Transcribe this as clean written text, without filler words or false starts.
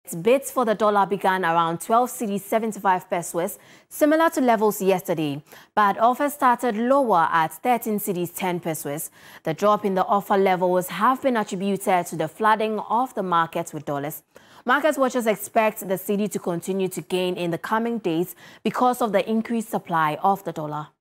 Bids for the dollar began around 12 cedis 75 pesos, similar to levels yesterday, but offers started lower at 13 cedis 10 pesos. The drop in the offer levels have been attributed to the flooding of the markets with dollars. Market watchers expect the cedi to continue to gain in the coming days because of the increased supply of the dollar.